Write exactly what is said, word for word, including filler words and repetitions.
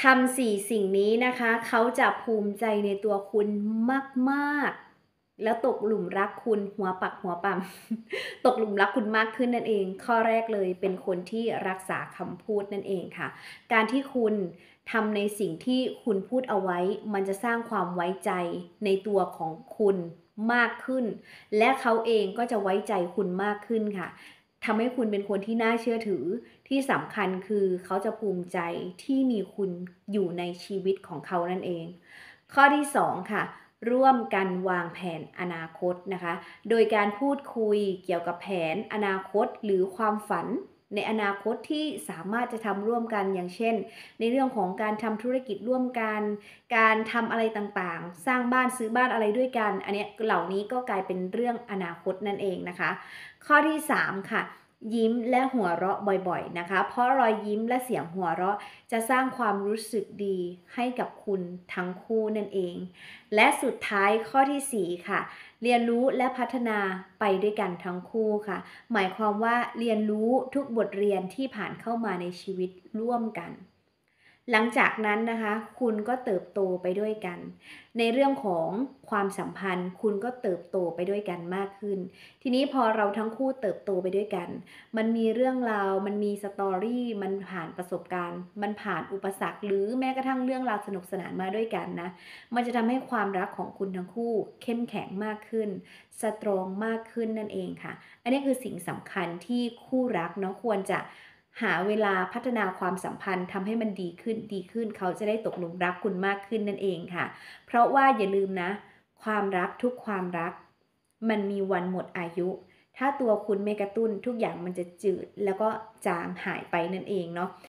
ทำสี่สิ่งนี้นะคะเขาจะภูมิใจในตัวคุณมากๆแล้วตกหลุมรักคุณหัวปักหัวปั๊ม ตกหลุมรักคุณมากขึ้นนั่นเองข้อแรกเลยเป็นคนที่รักษาคำพูดนั่นเองค่ะการที่คุณทำในสิ่งที่คุณพูดเอาไว้มันจะสร้างความไว้ใจในตัวของคุณมากขึ้นและเขาเองก็จะไว้ใจคุณมากขึ้นค่ะทำให้คุณเป็นคนที่น่าเชื่อถือที่สำคัญคือเขาจะภูมิใจที่มีคุณอยู่ในชีวิตของเขานั่นเองข้อที่สองค่ะร่วมกันวางแผนอนาคตนะคะโดยการพูดคุยเกี่ยวกับแผนอนาคตหรือความฝันในอนาคตที่สามารถจะทำร่วมกันอย่างเช่นในเรื่องของการทำธุรกิจร่วมกันการทำอะไรต่างๆสร้างบ้านซื้อบ้านอะไรด้วยกันอันนี้เหล่านี้ก็กลายเป็นเรื่องอนาคตนั่นเองนะคะข้อที่สามค่ะยิ้มและหัวเราะบ่อยๆนะคะเพราะรอยยิ้มและเสียงหัวเราะจะสร้างความรู้สึกดีให้กับคุณทั้งคู่นั่นเองและสุดท้ายข้อที่สี่ค่ะเรียนรู้และพัฒนาไปด้วยกันทั้งคู่ค่ะหมายความว่าเรียนรู้ทุกบทเรียนที่ผ่านเข้ามาในชีวิตร่วมกันหลังจากนั้นนะคะคุณก็เติบโตไปด้วยกันในเรื่องของความสัมพันธ์คุณก็เติบโตไปด้วยกันมากขึ้นทีนี้พอเราทั้งคู่เติบโตไปด้วยกันมันมีเรื่องราวมันมีสตอรี่มันผ่านประสบการณ์มันผ่านอุปสรรคหรือแม้กระทั่งเรื่องราวสนุกสนานมาด้วยกันนะมันจะทำให้ความรักของคุณทั้งคู่เข้มแข็งมากขึ้นสตรองมากขึ้นนั่นเองค่ะอันนี้คือสิ่งสำคัญที่คู่รักเนาะควรจะหาเวลาพัฒนาความสัมพันธ์ทำให้มันดีขึ้นดีขึ้นเขาจะได้ตกหลุมรักคุณมากขึ้นนั่นเองค่ะเพราะว่าอย่าลืมนะความรักทุกความรักมันมีวันหมดอายุถ้าตัวคุณไม่กระตุ้นทุกอย่างมันจะจืดแล้วก็จางหายไปนั่นเองเนาะ